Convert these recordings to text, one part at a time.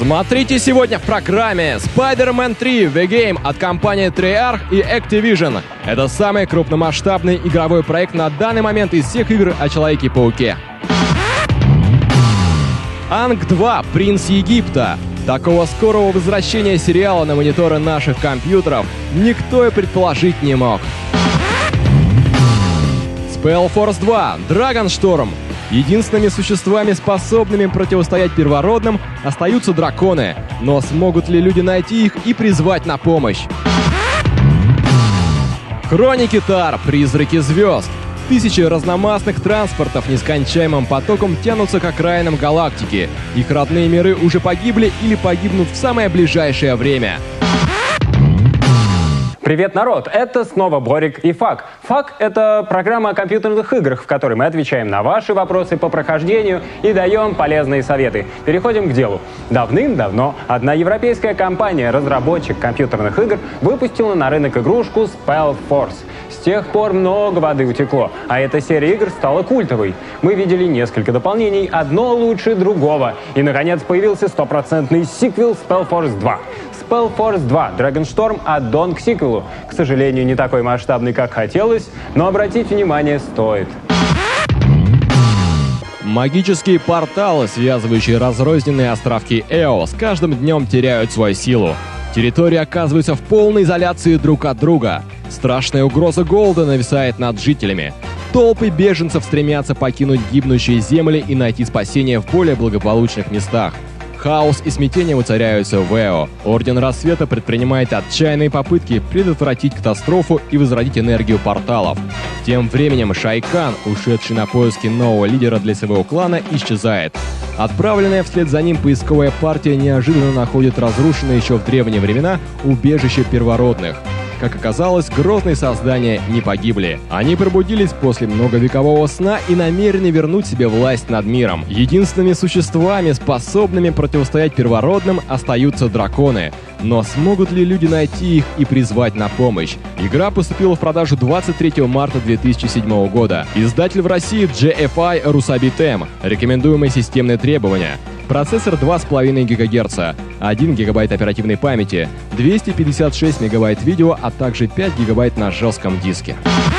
Смотрите сегодня в программе Spider-Man 3 The Game от компании Treyarch и Activision. Это самый крупномасштабный игровой проект на данный момент из всех игр о Человеке-пауке. Анг 2. Принц Египта. Такого скорого возвращения сериала на мониторы наших компьютеров никто и предположить не мог. Spellforce 2. Dragonstorm. Единственными существами, способными противостоять первородным, остаются драконы. Но смогут ли люди найти их и призвать на помощь? Хроники Тар. Призраки звезд. Тысячи разномастных транспортов нескончаемым потоком тянутся к окраинам галактики. Их родные миры уже погибли или погибнут в самое ближайшее время. Привет, народ! Это снова Борик и Фак. Фак — это программа о компьютерных играх, в которой мы отвечаем на ваши вопросы по прохождению и даем полезные советы. Переходим к делу. Давным-давно одна европейская компания, разработчик компьютерных игр, выпустила на рынок игрушку Spellforce. С тех пор много воды утекло, а эта серия игр стала культовой. Мы видели несколько дополнений, одно лучше другого. И, наконец, появился стопроцентный сиквел Spellforce 2. Spellforce 2 Dragonstorm аддон к сиквелу. К сожалению, не такой масштабный, как хотелось, но обратить внимание стоит. Магические порталы, связывающие разрозненные островки Эо, с каждым днем теряют свою силу. Территории оказываются в полной изоляции друг от друга. Страшная угроза голода нависает над жителями. Толпы беженцев стремятся покинуть гибнущие земли и найти спасение в более благополучных местах. Хаос и смятение воцаряются в Эо. Орден Рассвета предпринимает отчаянные попытки предотвратить катастрофу и возродить энергию порталов. Тем временем Шайкан, ушедший на поиски нового лидера для своего клана, исчезает. Отправленная вслед за ним поисковая партия неожиданно находит разрушенное еще в древние времена убежище первородных. Как оказалось, грозные создания не погибли. Они пробудились после многовекового сна и намерены вернуть себе власть над миром. Единственными существами, способными противостоять первородным, остаются драконы. Но смогут ли люди найти их и призвать на помощь? Игра поступила в продажу 23 марта 2007 года. Издатель в России GFI Rusabitem. Рекомендуемые системные требования. Процессор 2,5 ГГц, 1 ГБ оперативной памяти, 256 МБ видео, а также 5 ГБ на жестком диске.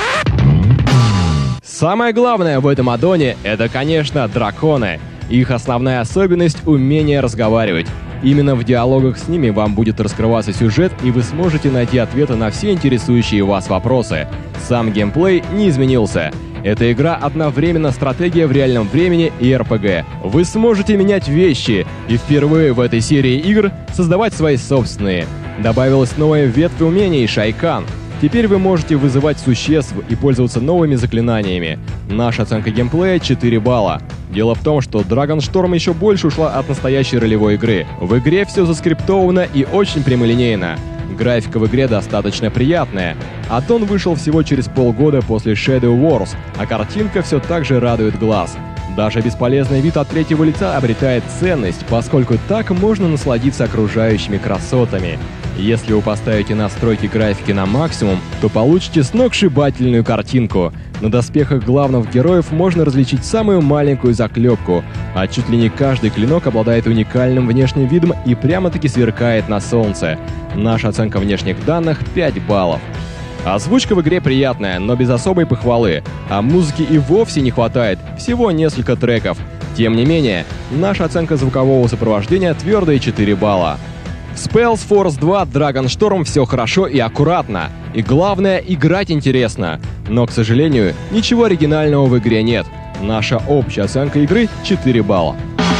Самое главное в этом аддоне — это, конечно, драконы. Их основная особенность — умение разговаривать. Именно в диалогах с ними вам будет раскрываться сюжет, и вы сможете найти ответы на все интересующие вас вопросы. Сам геймплей не изменился. Эта игра одновременно стратегия в реальном времени и РПГ. Вы сможете менять вещи и впервые в этой серии игр создавать свои собственные. Добавилась новая ветвь умений Шайкан. Теперь вы можете вызывать существ и пользоваться новыми заклинаниями. Наша оценка геймплея — 4 балла. Дело в том, что Dragonstorm еще больше ушла от настоящей ролевой игры. В игре все заскриптовано и очень прямолинейно. Графика в игре достаточно приятная. Аддон вышел всего через полгода после Shadow Wars, а картинка все так же радует глаз. Даже бесполезный вид от третьего лица обретает ценность, поскольку так можно насладиться окружающими красотами. Если вы поставите настройки графики на максимум, то получите сногсшибательную картинку. На доспехах главных героев можно различить самую маленькую заклепку, а чуть ли не каждый клинок обладает уникальным внешним видом и прямо-таки сверкает на солнце. Наша оценка внешних данных — 5 баллов. Озвучка в игре приятная, но без особой похвалы, а музыки и вовсе не хватает, всего несколько треков. Тем не менее, наша оценка звукового сопровождения — твердые 4 балла. В Spellforce 2 Dragonstorm все хорошо и аккуратно. И главное, играть интересно. Но, к сожалению, ничего оригинального в игре нет. Наша общая оценка игры — 4 балла.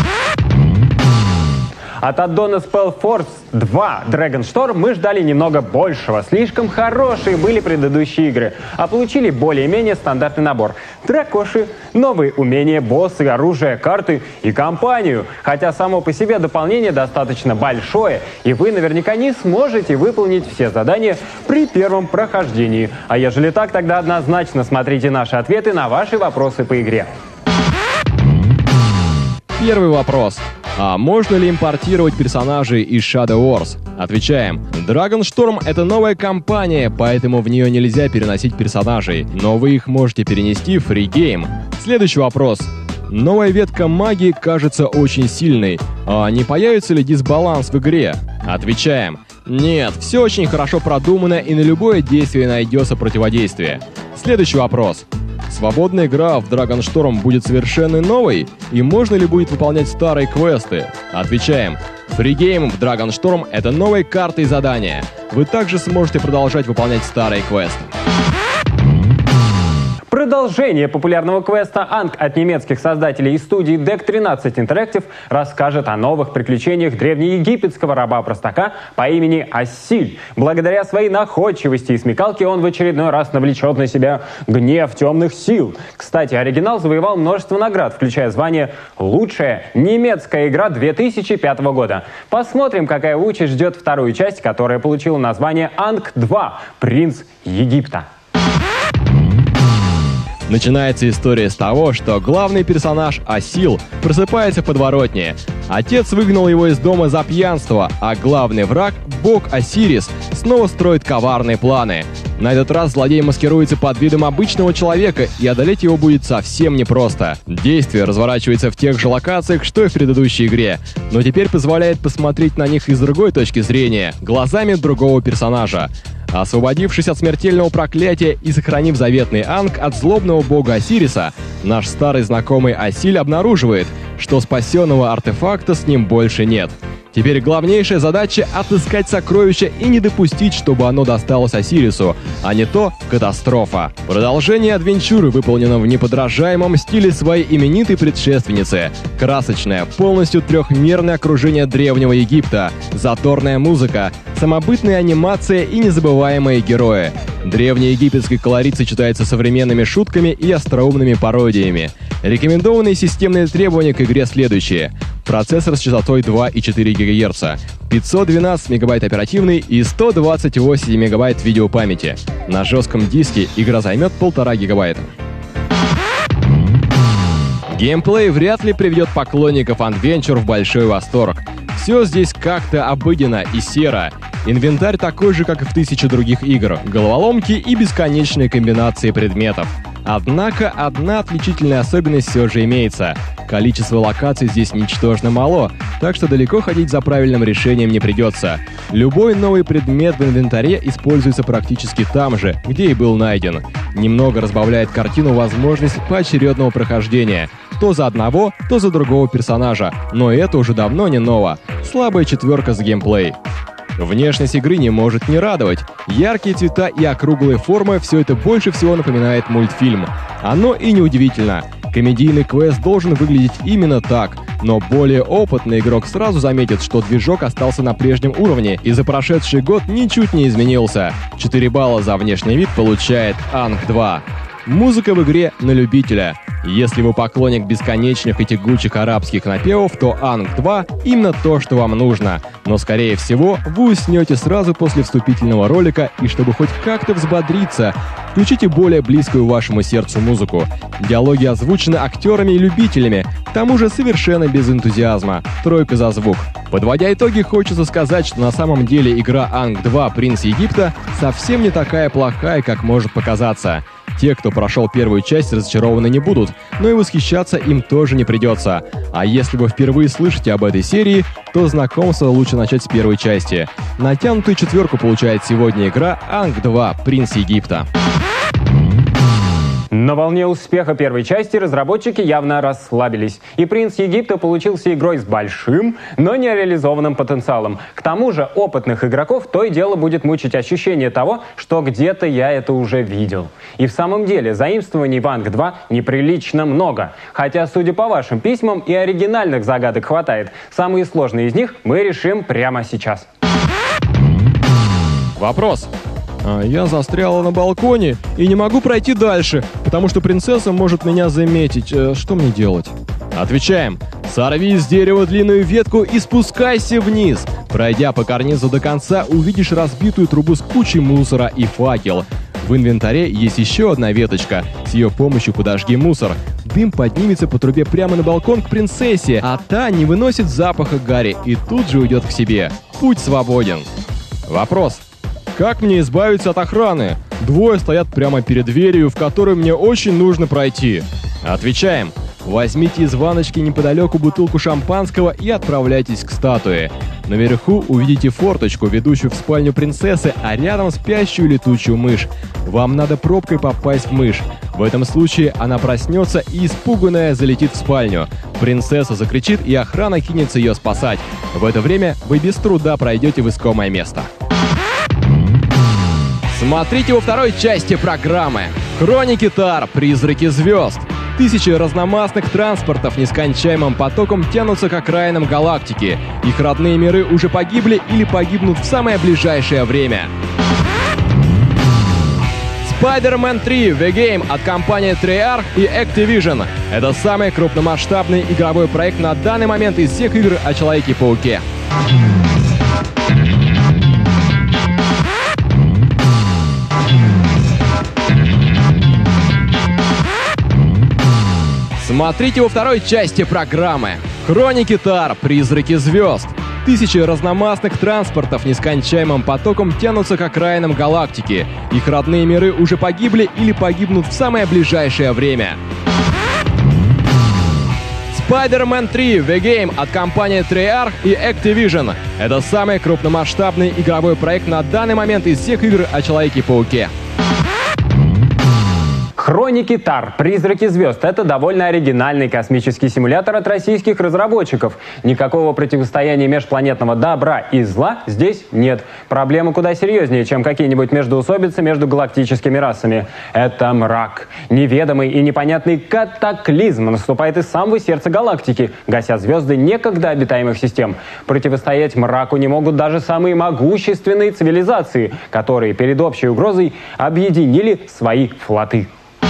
От аддона Spellforce 2 Dragonstorm мы ждали немного большего. Слишком хорошие были предыдущие игры, а получили более-менее стандартный набор. Дракоши, новые умения, боссы, оружие, карты и компанию. Хотя само по себе дополнение достаточно большое, и вы наверняка не сможете выполнить все задания при первом прохождении. А ежели так, тогда однозначно смотрите наши ответы на ваши вопросы по игре. Первый вопрос. А можно ли импортировать персонажей из Shadow Wars? Отвечаем. Dragonstorm — это новая кампания, поэтому в нее нельзя переносить персонажей, но вы их можете перенести в Free Game. Следующий вопрос. Новая ветка магии кажется очень сильной. А не появится ли дисбаланс в игре? Отвечаем. Нет, все очень хорошо продумано и на любое действие найдется противодействие. Следующий вопрос. Свободная игра в Драгоншторм будет совершенно новой? И можно ли будет выполнять старые квесты? Отвечаем. Фригейм в Драгоншторм — это новые карты и задания. Вы также сможете продолжать выполнять старые квесты. Продолжение популярного квеста «Анг» от немецких создателей из студии Deck 13 Interactive расскажет о новых приключениях древнеегипетского раба-простака по имени Ассиль. Благодаря своей находчивости и смекалке он в очередной раз навлечет на себя гнев темных сил. Кстати, оригинал завоевал множество наград, включая звание «Лучшая немецкая игра 2005 года». Посмотрим, какая участь ждет вторую часть, которая получила название «Анг 2. Принц Египта». Начинается история с того, что главный персонаж Ассиль просыпается в подворотне. Отец выгнал его из дома за пьянство, а главный враг, бог Осирис, снова строит коварные планы. На этот раз злодей маскируется под видом обычного человека, и одолеть его будет совсем непросто. Действие разворачивается в тех же локациях, что и в предыдущей игре, но теперь позволяет посмотреть на них и с другой точки зрения, глазами другого персонажа. Освободившись от смертельного проклятия и сохранив заветный Анг от злобного бога Осириса, наш старый знакомый Ассиль обнаруживает, что спасенного артефакта с ним больше нет. Теперь главнейшая задача — отыскать сокровище и не допустить, чтобы оно досталось Осирису, а не то — катастрофа. Продолжение адвенчуры выполнено в неподражаемом стиле своей именитой предшественницы. Красочное, полностью трехмерное окружение древнего Египта, задорная музыка, самобытная анимация и незабываемые герои. Древний египетский колорит сочетается с современными шутками и остроумными пародиями. Рекомендованные системные требования к игре следующие. Процессор с частотой 2,4 ГГц, 512 МБ оперативной и 128 МБ видеопамяти. На жестком диске игра займет 1,5 ГБ. Геймплей вряд ли приведет поклонников Adventure в большой восторг. Все здесь как-то обыденно и серо. Инвентарь такой же, как и в 1000 других игр. Головоломки и бесконечные комбинации предметов. Однако одна отличительная особенность все же имеется. Количество локаций здесь ничтожно мало, так что далеко ходить за правильным решением не придется. Любой новый предмет в инвентаре используется практически там же, где и был найден. Немного разбавляет картину возможность поочередного прохождения. То за одного, то за другого персонажа, но это уже давно не ново. Слабая четверка за геймплей. Внешность игры не может не радовать. Яркие цвета и округлые формы — все это больше всего напоминает мультфильм. Оно и неудивительно. Комедийный квест должен выглядеть именно так, но более опытный игрок сразу заметит, что движок остался на прежнем уровне и за прошедший год ничуть не изменился. 4 балла за внешний вид получает Анг 2. Музыка в игре на любителя. Если вы поклонник бесконечных и тягучих арабских напевов, то Анг 2 именно то, что вам нужно. Но, скорее всего, вы уснете сразу после вступительного ролика, и чтобы хоть как-то взбодриться, включите более близкую вашему сердцу музыку. Диалоги озвучены актерами и любителями, к тому же совершенно без энтузиазма. 3 за звук. Подводя итоги, хочется сказать, что на самом деле игра Анг 2 «Принц Египта» совсем не такая плохая, как может показаться. Те, кто прошел первую часть, разочарованы не будут, но и восхищаться им тоже не придется. А если вы впервые слышите об этой серии, то знакомство лучше начать с первой части. Натянутую 4 получает сегодня игра Анг 2 «Принц Египта». На волне успеха первой части разработчики явно расслабились, и «Принц Египта» получился игрой с большим, но нереализованным потенциалом. К тому же опытных игроков то и дело будет мучить ощущение того, что где-то я это уже видел. И в самом деле заимствований в Анг 2 неприлично много. Хотя, судя по вашим письмам, и оригинальных загадок хватает. Самые сложные из них мы решим прямо сейчас. Вопрос. Я застряла на балконе и не могу пройти дальше, потому что принцесса может меня заметить. Что мне делать? Отвечаем. Сорви с дерева длинную ветку и спускайся вниз. Пройдя по карнизу до конца, увидишь разбитую трубу с кучей мусора и факел. В инвентаре есть еще одна веточка. С ее помощью подожги мусор. Дым поднимется по трубе прямо на балкон к принцессе, а та не выносит запаха гари и тут же уйдет к себе. Путь свободен. Вопрос. Как мне избавиться от охраны? Двое стоят прямо перед дверью, в которую мне очень нужно пройти. Отвечаем. Возьмите из ванночки неподалеку бутылку шампанского и отправляйтесь к статуе. Наверху увидите форточку, ведущую в спальню принцессы, а рядом спящую летучую мышь. Вам надо пробкой попасть в мышь. В этом случае она проснется и, испуганная, залетит в спальню. Принцесса закричит, и охрана кинется ее спасать. В это время вы без труда пройдете в искомое место. Смотрите во второй части программы. Хроники Тар. Призраки звезд. Тысячи разномастных транспортов нескончаемым потоком тянутся к окраинам галактики. Их родные миры уже погибли или погибнут в самое ближайшее время. Spider-Man 3 The Game от компании Treyarch и Activision. Это самый крупномасштабный игровой проект на данный момент из всех игр о Человеке-пауке. Смотрите во второй части программы. Хроники Тар. Призраки звезд. Тысячи разномастных транспортов нескончаемым потоком тянутся к окраинам галактики. Их родные миры уже погибли или погибнут в самое ближайшее время. Spider-Man 3 The Game от компании Treyarch и Activision. Это самый крупномасштабный игровой проект на данный момент из всех игр о Человеке-пауке. Хроники Тар. Призраки звезд. Это довольно оригинальный космический симулятор от российских разработчиков. Никакого противостояния межпланетного добра и зла здесь нет. Проблема куда серьезнее, чем какие-нибудь междоусобицы между галактическими расами. Это мрак. Неведомый и непонятный катаклизм наступает из самого сердца галактики, гася звезды некогда обитаемых систем. Противостоять мраку не могут даже самые могущественные цивилизации, которые перед общей угрозой объединили свои флоты.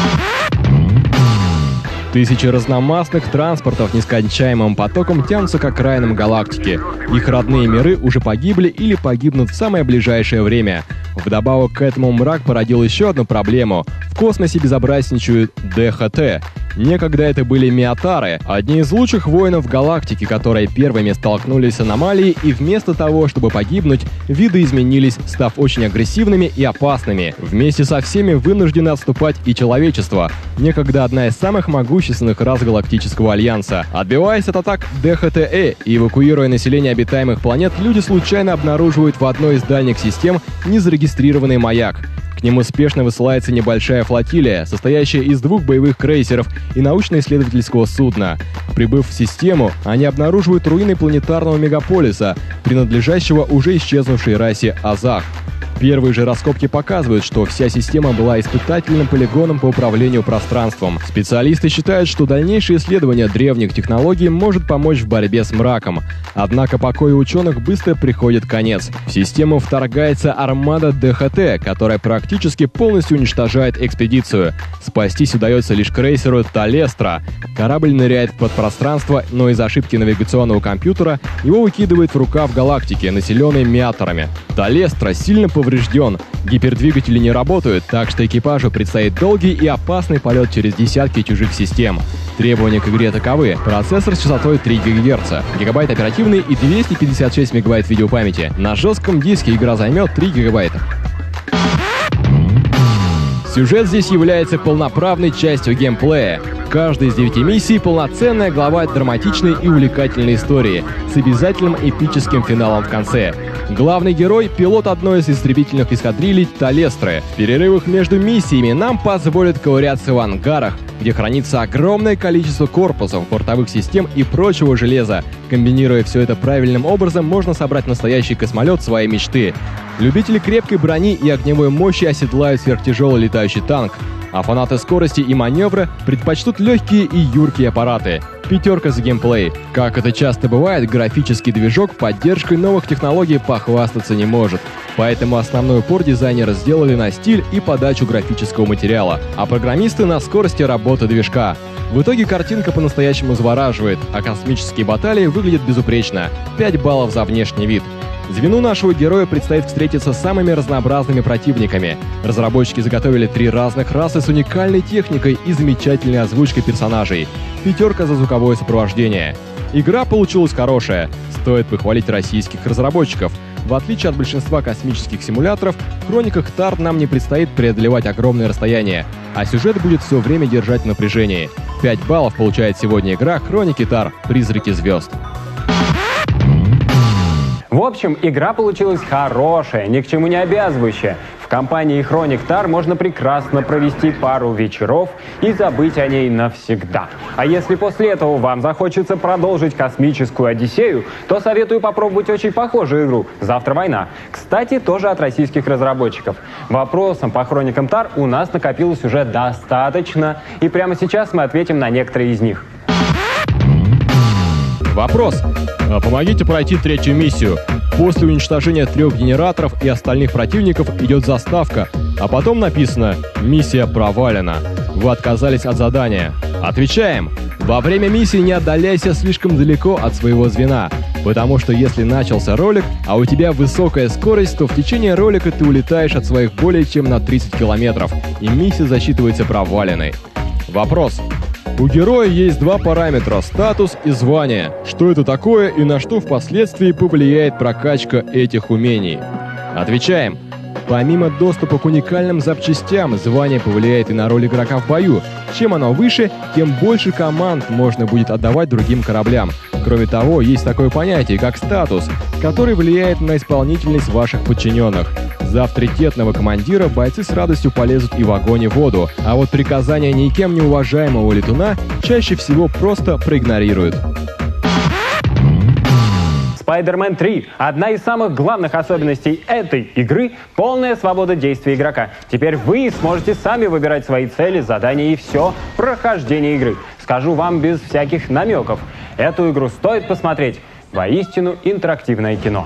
Тысячи разномастных транспортов нескончаемым потоком тянутся к окраинам галактики. Их родные миры уже погибли или погибнут в самое ближайшее время. Вдобавок к этому мрак породил еще одну проблему. В космосе безобразничают ДХТ. Некогда это были Миотары, одни из лучших воинов галактики, которые первыми столкнулись с аномалией, и вместо того, чтобы погибнуть, виды изменились, став очень агрессивными и опасными. Вместе со всеми вынуждено отступать и человечество, некогда одна из самых могущественных рас Галактического Альянса. Отбиваясь от атак ДХТЭ и эвакуируя население обитаемых планет, люди случайно обнаруживают в одной из дальних систем незарегистрированный маяк. К нему спешно высылается небольшая флотилия, состоящая из 2 боевых крейсеров и научно-исследовательского судна. Прибыв в систему, они обнаруживают руины планетарного мегаполиса, принадлежащего уже исчезнувшей расе Азах. Первые же раскопки показывают, что вся система была испытательным полигоном по управлению пространством. Специалисты считают, что дальнейшее исследование древних технологий может помочь в борьбе с мраком. Однако покою ученых быстро приходит конец. В систему вторгается армада ДХТ, которая практически полностью уничтожает экспедицию. Спастись удается лишь крейсеру Талестра. Корабль ныряет в подпространство, но из-за ошибки навигационного компьютера его выкидывает в рукав галактики, населенной Миотарами. Талестра сильно поврежден. Гипердвигатели не работают, так что экипажу предстоит долгий и опасный полет через десятки чужих систем. Требования к игре таковы: процессор с частотой 3 ГГц, гигабайт оперативной и 256 мегабайт видеопамяти. На жестком диске игра займет 3 гигабайта. Сюжет здесь является полноправной частью геймплея. Каждая из 9 миссий — полноценная глава драматичной и увлекательной истории с обязательным эпическим финалом в конце. Главный герой — пилот одной из истребительных эскадрилей Талестры. В перерывах между миссиями нам позволят ковыряться в ангарах, где хранится огромное количество корпусов, бортовых систем и прочего железа. Комбинируя все это правильным образом, можно собрать настоящий космолет своей мечты. Любители крепкой брони и огневой мощи оседлают сверхтяжелый летающий танк, а фанаты скорости и маневра предпочтут легкие и юркие аппараты. 5 за геймплей. Как это часто бывает, графический движок поддержкой новых технологий похвастаться не может. Поэтому основной упор дизайнеры сделали на стиль и подачу графического материала, а программисты на скорости работы движка. В итоге картинка по-настоящему завораживает, а космические баталии выглядят безупречно. 5 баллов за внешний вид. Звену нашего героя предстоит встретиться с самыми разнообразными противниками. Разработчики заготовили 3 разных расы с уникальной техникой и замечательной озвучкой персонажей. 5 за звуковое сопровождение. Игра получилась хорошая. Стоит похвалить российских разработчиков. В отличие от большинства космических симуляторов, в Хрониках Тар нам не предстоит преодолевать огромные расстояния, а сюжет будет все время держать в напряжении. 5 баллов получает сегодня игра Chronic Guitar «Призраки звезд». В общем, игра получилась хорошая, ни к чему не обязывающая. В компании Chronic Guitar можно прекрасно провести пару вечеров и забыть о ней навсегда. А если после этого вам захочется продолжить космическую Одиссею, то советую попробовать очень похожую игру «Завтра война». Кстати, тоже от российских разработчиков. Вопросов по Chronic Guitar у нас накопилось уже достаточно, и прямо сейчас мы ответим на некоторые из них. Вопрос. Помогите пройти 3-ю миссию. После уничтожения 3 генераторов и остальных противников идет заставка, а потом написано «Миссия провалена». Вы отказались от задания. Отвечаем. Во время миссии не отдаляйся слишком далеко от своего звена, потому что если начался ролик, а у тебя высокая скорость, то в течение ролика ты улетаешь от своих более чем на 30 километров, и миссия засчитывается проваленной. Вопрос. У героя есть 2 параметра – статус и звание. Что это такое и на что впоследствии повлияет прокачка этих умений? Отвечаем. Помимо доступа к уникальным запчастям, звание повлияет и на роль игрока в бою. Чем оно выше, тем больше команд можно будет отдавать другим кораблям. Кроме того, есть такое понятие, как статус, который влияет на исполнительность ваших подчиненных. За авторитетного командира бойцы с радостью полезут и в огонь и в воду, а вот приказания никем не уважаемого летуна чаще всего просто проигнорируют. Spider-Man 3. Одна из самых главных особенностей этой игры – полная свобода действий игрока. Теперь вы сможете сами выбирать свои цели, задания и все прохождение игры. Скажу вам без всяких намеков. Эту игру стоит посмотреть. Воистину интерактивное кино.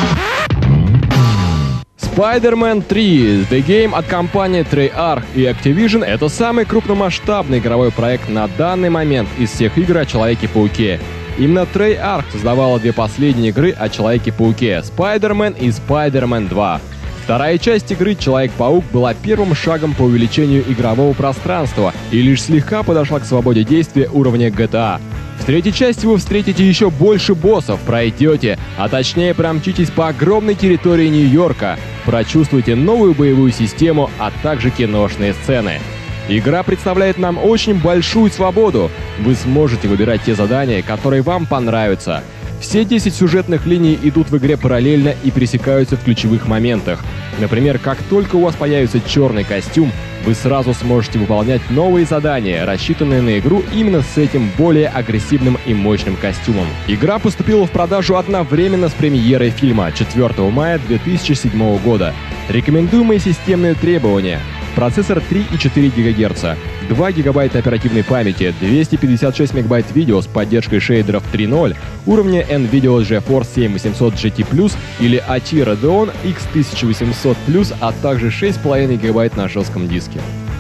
Spider-Man 3 The Game от компании Treyarch и Activision — это самый крупномасштабный игровой проект на данный момент из всех игр о Человеке-пауке. Именно Treyarch создавала 2 последние игры о Человеке-пауке — Spider-Man и Spider-Man 2. Вторая часть игры «Человек-паук» была первым шагом по увеличению игрового пространства и лишь слегка подошла к свободе действия уровня GTA. В 3-й части вы встретите еще больше боссов, пройдете, а точнее промчитесь по огромной территории Нью-Йорка, прочувствуйте новую боевую систему, а также киношные сцены. Игра представляет нам очень большую свободу. Вы сможете выбирать те задания, которые вам понравятся. Все 10 сюжетных линий идут в игре параллельно и пересекаются в ключевых моментах. Например, как только у вас появится черный костюм, вы сразу сможете выполнять новые задания, рассчитанные на игру именно с этим более агрессивным и мощным костюмом. Игра поступила в продажу одновременно с премьерой фильма 4 мая 2007 года. Рекомендуемые системные требования: процессор 3,4 ГГц, 2 ГБ оперативной памяти, 256 МБ видео с поддержкой шейдеров 3.0, уровня NVIDIA GeForce 7800 GT+, или ATI Radeon X1800+, а также 6,5 ГБ на жестком диске.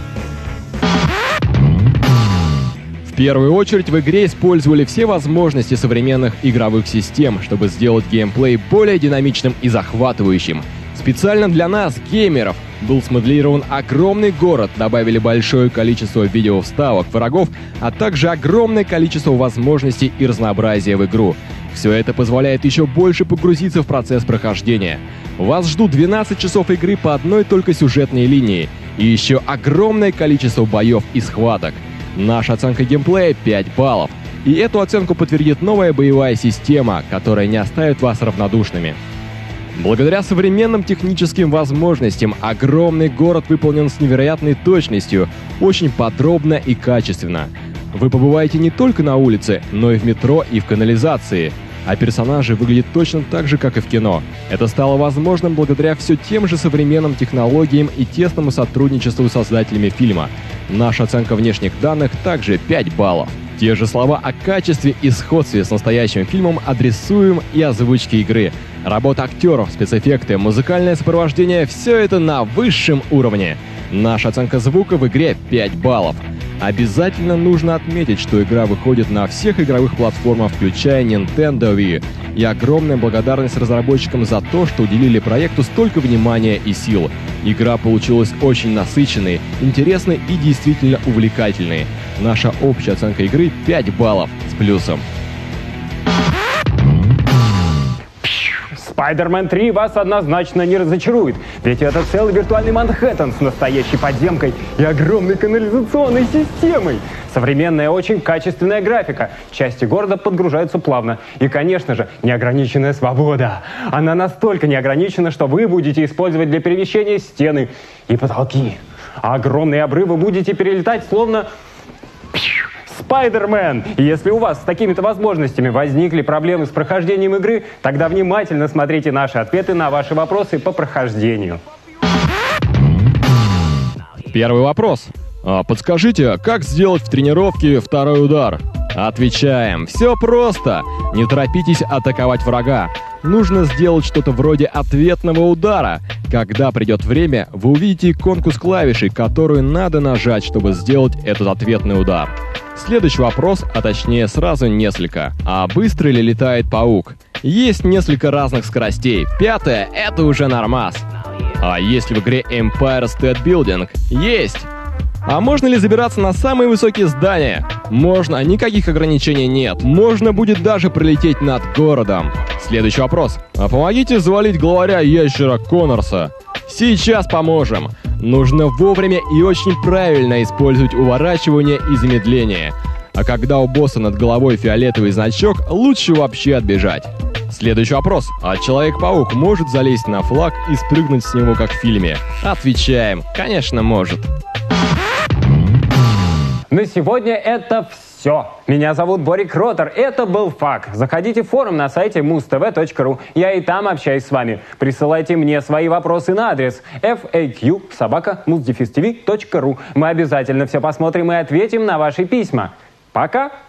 В первую очередь в игре использовали все возможности современных игровых систем, чтобы сделать геймплей более динамичным и захватывающим. Специально для нас, геймеров, был смоделирован огромный город, добавили большое количество видеовставок врагов, а также огромное количество возможностей и разнообразия в игру. Все это позволяет еще больше погрузиться в процесс прохождения. Вас ждут 12 часов игры по одной только сюжетной линии и еще огромное количество боев и схваток. Наша оценка геймплея — 5 баллов. И эту оценку подтвердит новая боевая система, которая не оставит вас равнодушными. Благодаря современным техническим возможностям огромный город выполнен с невероятной точностью, очень подробно и качественно. Вы побываете не только на улице, но и в метро и в канализации. А персонажи выглядят точно так же, как и в кино. Это стало возможным благодаря все тем же современным технологиям и тесному сотрудничеству с создателями фильма. Наша оценка внешних данных также 5 баллов. Те же слова о качестве и сходстве с настоящим фильмом адресуем и озвучке игры. Работа актеров, спецэффекты, музыкальное сопровождение — все это на высшем уровне. Наша оценка звука в игре 5 баллов. Обязательно нужно отметить, что игра выходит на всех игровых платформах, включая Nintendo Wii. И огромная благодарность разработчикам за то, что уделили проекту столько внимания и сил. Игра получилась очень насыщенной, интересной и действительно увлекательной. Наша общая оценка игры 5 баллов с плюсом. Spider-Man 3 вас однозначно не разочарует, ведь это целый виртуальный Манхэттен с настоящей подземкой и огромной канализационной системой. Современная, очень качественная графика. Части города подгружаются плавно. И, конечно же, неограниченная свобода. Она настолько неограничена, что вы будете использовать для перемещения стены и потолки. А огромные обрывы будете перелетать словно Spider-Man. И если у вас с такими-то возможностями возникли проблемы с прохождением игры, тогда внимательно смотрите наши ответы на ваши вопросы по прохождению. Первый вопрос. Подскажите, как сделать в тренировке второй удар? Отвечаем. Все просто. Не торопитесь атаковать врага. Нужно сделать что-то вроде ответного удара. Когда придет время, вы увидите иконку с клавишей, которую надо нажать, чтобы сделать этот ответный удар. Следующий вопрос, а точнее сразу несколько. А быстро ли летает паук? Есть несколько разных скоростей. Пятая — это уже нормас. А есть ли в игре Empire State Building? Есть! А можно ли забираться на самые высокие здания? Можно, никаких ограничений нет. Можно будет даже пролететь над городом. Следующий вопрос. А помогите завалить главаря ящера Коннорса. Сейчас поможем. Нужно вовремя и очень правильно использовать уворачивание и замедление. А когда у босса над головой фиолетовый значок, лучше вообще отбежать. Следующий вопрос. А Человек-паук может залезть на флаг и спрыгнуть с него, как в фильме? Отвечаем. Конечно, может. На сегодня это все. Меня зовут Борик Ротор. Это был ФАК. Заходите в форум на сайте muztv.ru. Я и там общаюсь с вами. Присылайте мне свои вопросы на адрес faq@muzdefistv.ru. Мы обязательно все посмотрим и ответим на ваши письма. Пока!